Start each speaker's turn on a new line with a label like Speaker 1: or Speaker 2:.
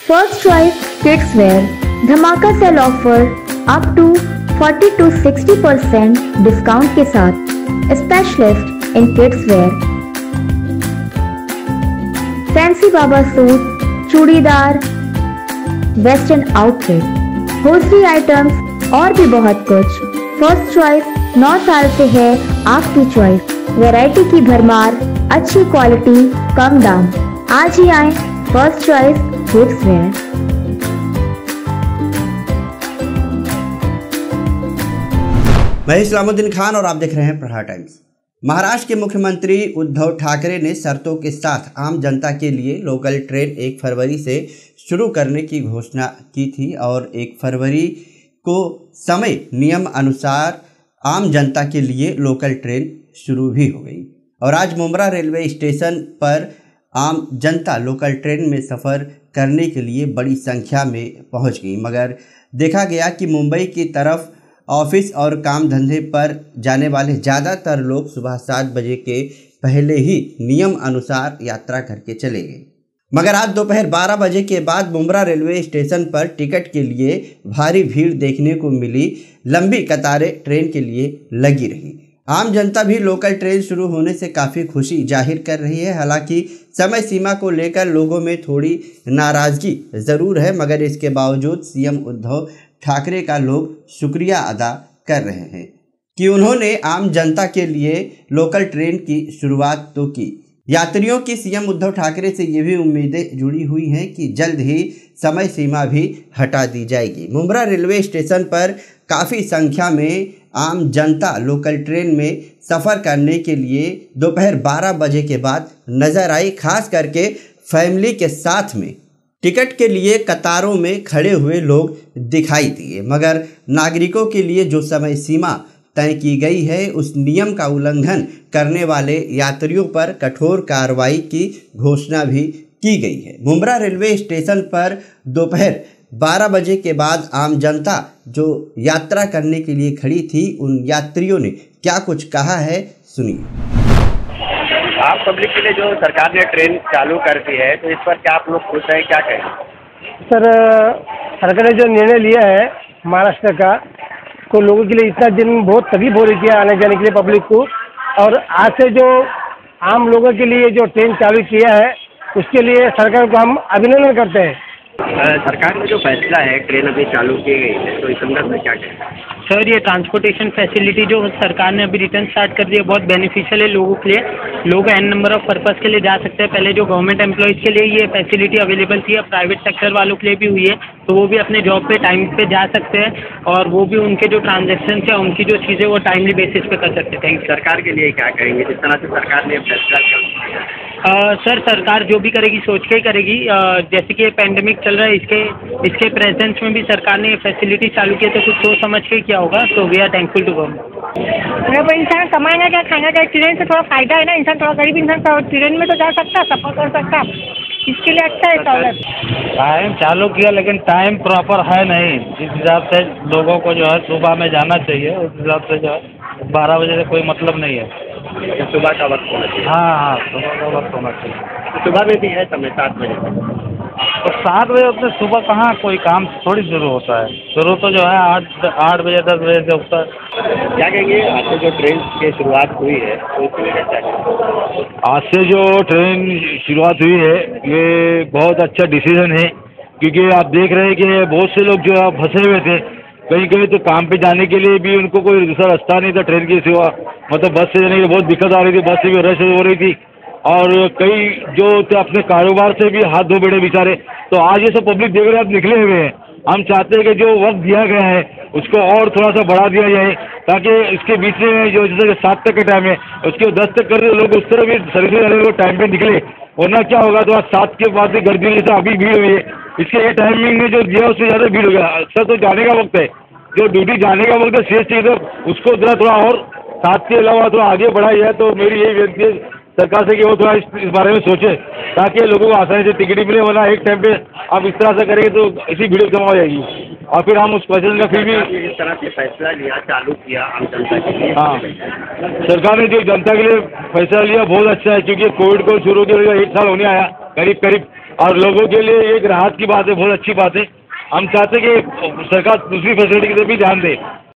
Speaker 1: First choice kids wear धमाका sale offer up to 40 to 60% discount के साथ specialist in kids wear, fancy बाबा suit, churidar, western outfit, hosiery items और भी बहुत कुछ। फर्स्ट चॉइस 9 साल से है आपकी चॉइस। वैरायटी की भरमार, अच्छी क्वालिटी, कम दाम। आज ही आए फर्स्ट चॉइस किड्स वेयर।
Speaker 2: मैं इस्लामुद्दीन खान और आप देख रहे हैं प्रहार टाइम्स। महाराष्ट्र के मुख्यमंत्री उद्धव ठाकरे ने शर्तों के साथ आम जनता के लिए लोकल ट्रेन 1 फरवरी से शुरू करने की घोषणा की थी और 1 फरवरी को समय नियम अनुसार आम जनता के लिए लोकल ट्रेन शुरू भी हो गई और आज मुंब्रा रेलवे स्टेशन पर आम जनता लोकल ट्रेन में सफ़र करने के लिए बड़ी संख्या में पहुंच गई। मगर देखा गया कि मुंबई की तरफ ऑफिस और काम धंधे पर जाने वाले ज़्यादातर लोग सुबह 7 बजे के पहले ही नियम अनुसार यात्रा करके चले गए। मगर आज दोपहर 12 बजे के बाद मुंब्रा रेलवे स्टेशन पर टिकट के लिए भारी भीड़ देखने को मिली। लंबी कतारें ट्रेन के लिए लगी रही। आम जनता भी लोकल ट्रेन शुरू होने से काफ़ी खुशी जाहिर कर रही है। हालांकि समय सीमा को लेकर लोगों में थोड़ी नाराज़गी ज़रूर है, मगर इसके बावजूद सीएम उद्धव ठाकरे का लोग शुक्रिया अदा कर रहे हैं कि उन्होंने आम जनता के लिए लोकल ट्रेन की शुरुआत तो की। यात्रियों की सीएम उद्धव ठाकरे से ये भी उम्मीदें जुड़ी हुई हैं कि जल्द ही समय सीमा भी हटा दी जाएगी। मुंब्रा रेलवे स्टेशन पर काफ़ी संख्या में आम जनता लोकल ट्रेन में सफ़र करने के लिए दोपहर 12 बजे के बाद नज़र आई। खास करके फैमिली के साथ में टिकट के लिए कतारों में खड़े हुए लोग दिखाई दिए। मगर नागरिकों के लिए जो समय सीमा तय की गई है उस नियम का उल्लंघन करने वाले यात्रियों पर कठोर कार्रवाई की घोषणा भी की गई है। मुंब्रा रेलवे स्टेशन पर दोपहर 12 बजे के बाद आम जनता जो यात्रा करने के लिए खड़ी थी उन यात्रियों ने क्या कुछ कहा है, सुनिए।
Speaker 3: आप पब्लिक के लिए जो सरकार ने ट्रेन चालू कर दी है तो इस पर क्या आप लोग खुश हैं, क्या कहें?
Speaker 4: सर, सरकार ने जो निर्णय लिया है महाराष्ट्र का, तो लोगों के लिए इतना दिन बहुत तकलीफ हो रही थी आने जाने के लिए पब्लिक को, और आज से जो आम लोगों के लिए जो ट्रेन चालू किया है उसके लिए सरकार को हम अभिनंदन करते हैं।
Speaker 3: सरकार का जो फैसला है ट्रेन अभी चालू की गई है तो इस संदर्भ में क्या कहें?
Speaker 5: सर, ये ट्रांसपोर्टेशन फैसिलिटी जो सरकार ने अभी रिटर्न स्टार्ट कर दी है बहुत बेनिफिशियल है लोगों के लिए। लोग एन नंबर ऑफ पर्पज़ के लिए जा सकते हैं। पहले जो गवर्नमेंट एम्प्लॉयज़ के लिए ये फैसिलिटी अवेलेबल थी, अब प्राइवेट सेक्टर वालों के लिए भी हुई है, तो वो भी अपने जॉब पे टाइम पे जा सकते हैं और वो भी उनके जो ट्रांजेक्शन है उनकी जो चीज़ें वो टाइमली बेसिस पे कर सकते हैं।
Speaker 3: सरकार के लिए क्या कहेंगे जिस तरह से सरकार ने फैसला किया?
Speaker 5: सर, सरकार जो भी करेगी सोच के ही करेगी। जैसे कि ये पैंडेमिक चल रहा है, इसके प्रेजेंस में भी सरकार ने ये फैसिलिटी चालू की है तो कुछ सोच समझ के किया होगा, तो we are thankful to government.
Speaker 6: इंसान कमाएगा क्या, खाएगा क्या? ट्रेन से थोड़ा फायदा है ना, इंसान थोड़ा गरीब इंसान ट्रेन में तो जा सकता, सफर कर सकता, इसके लिए अच्छा है सहूलत।
Speaker 7: टाइम चालू किया लेकिन टाइम प्रॉपर है नहीं। जिस हिसाब से लोगों को जो है सुबह में जाना चाहिए उस हिसाब से जो है 12 बजे से कोई मतलब नहीं है।
Speaker 3: सुबह का वक्त होना चाहिए।
Speaker 7: हाँ, सुबह का वक्त होना चाहिए।
Speaker 3: सुबह में भी है समय 7 बजे
Speaker 7: तो 7 बजे उतने सुबह कहाँ कोई काम थोड़ी शुरू होता है। शुरू तो जो है 8 बजे 10 बजे से होता है।
Speaker 3: क्या कहेंगे आज से जो ट्रेन की शुरुआत हुई है तो इसमें क्या?
Speaker 7: आज से जो ट्रेन शुरुआत हुई है ये बहुत अच्छा डिसीजन है, क्योंकि आप देख रहे हैं कि बहुत से लोग जो है फंसे हुए थे। कहीं कहीं तो काम पे जाने के लिए भी उनको कोई दूसरा रास्ता नहीं था ट्रेन की सिवा, मतलब बस से जाने के लिए बहुत दिक्कत आ रही थी, बस से भी रश हो रही थी और कई जो थे अपने कारोबार से भी हाथ धो बैठे बेचारे। तो आज ये सब पब्लिक देख रहे हैं, आप निकले हुए हैं। हम चाहते हैं कि जो वक्त दिया गया है उसको और थोड़ा सा बढ़ा दिया जाए, ताकि इसके बीच में जो जैसे 7 तक का टाइम है उसके 10 तक कर लोग उस तरह भी सर्विस वाले लोग टाइम पे निकले, वरना क्या होगा तो आज 7 के बाद गर्दी जैसे अभी भीड़ हुई है, इसके ये टाइमिंग में जो दिया उससे ज़्यादा भीड़ हो गया। सर, तो जाने का वक्त है, जो ड्यूटी जाने का वक्त है शेष चीज़ उसको थोड़ा और 7 के अलावा थोड़ा आगे बढ़ाई है। तो मेरी यही विनती है सरकार से कि वो थोड़ा इस बारे में सोचे ताकि लोगों को आसानी से टिकट मिले, वरना एक टाइम पे आप इस तरह से करेंगे तो इसी भीड़ जमा हो जाएगी और फिर हम उस पैसेंजर का फिर भी
Speaker 3: इस तरह से फैसला लिया, चालू किया आम जनता के लिए।
Speaker 7: हाँ, सरकार ने जो जनता के लिए फैसला लिया बहुत अच्छा है, क्योंकि कोविड को शुरू किया 1 साल होने आया करीब। और लोगों के लिए एक राहत की बात है, बहुत अच्छी बात है। हम चाहते हैं कि सरकार दूसरी फैसिलिटी की तरफ भी ध्यान दे।